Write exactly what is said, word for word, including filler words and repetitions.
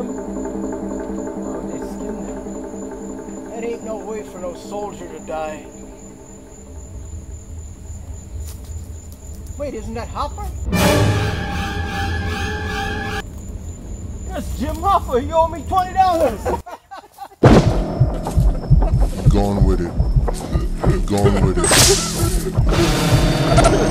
them? Why would they skin them? That ain't no way for no soldier to die. Wait, isn't that Hopper? That's Jim Hoffa. You owe me twenty dollars. Going with it. Going with it.